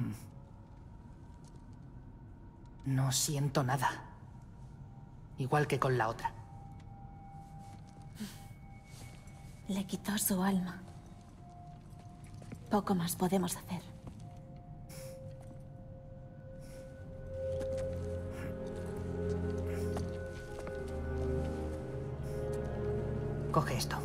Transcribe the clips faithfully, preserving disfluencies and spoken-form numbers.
No siento nada. Igual que con la otra. Le quitó su alma. Poco más podemos hacer. Coge esto.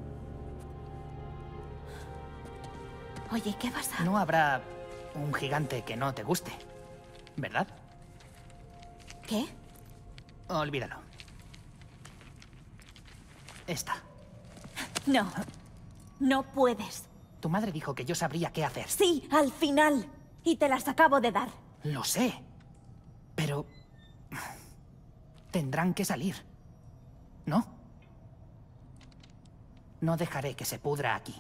Oye, ¿qué vas a...? No habrá un gigante que no te guste, ¿verdad? ¿Qué? Olvídalo. Esta. No. No puedes. Tu madre dijo que yo sabría qué hacer. Sí, al final. Y te las acabo de dar. Lo sé. Pero... tendrán que salir. ¿No? No dejaré que se pudra aquí.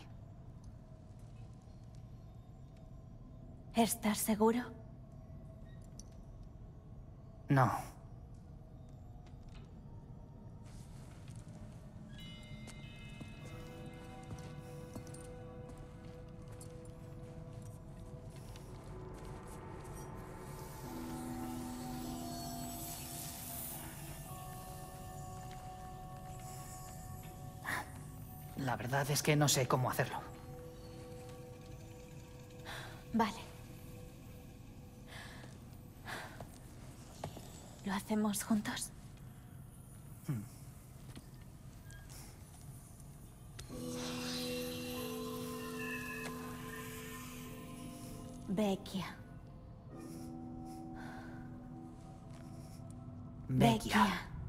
¿Estás seguro? No. La verdad es que no sé cómo hacerlo. Vale. ¿Lo hacemos juntos? Hmm. Vecchia. Vecchia.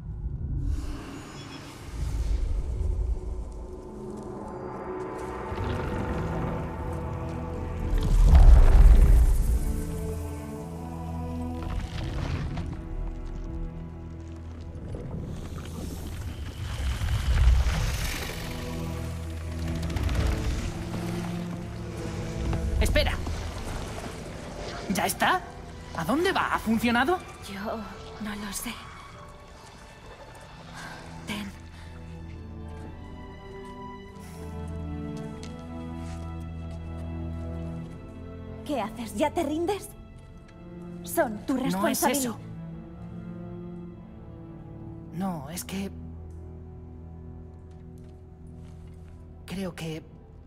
¡Espera! ¿Ya está? ¿A dónde va? ¿Ha funcionado? Yo no lo sé. Ten. ¿Qué haces? ¿Ya te rindes? Son tu No es responsabilidad. eso. No, es que... creo que...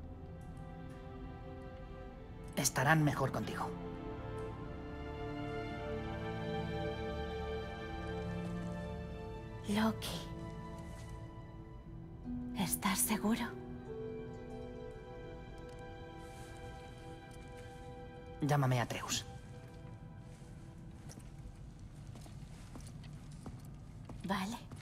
estarán mejor contigo. Loki. ¿Estás seguro? Llámame a Atreus. Vale.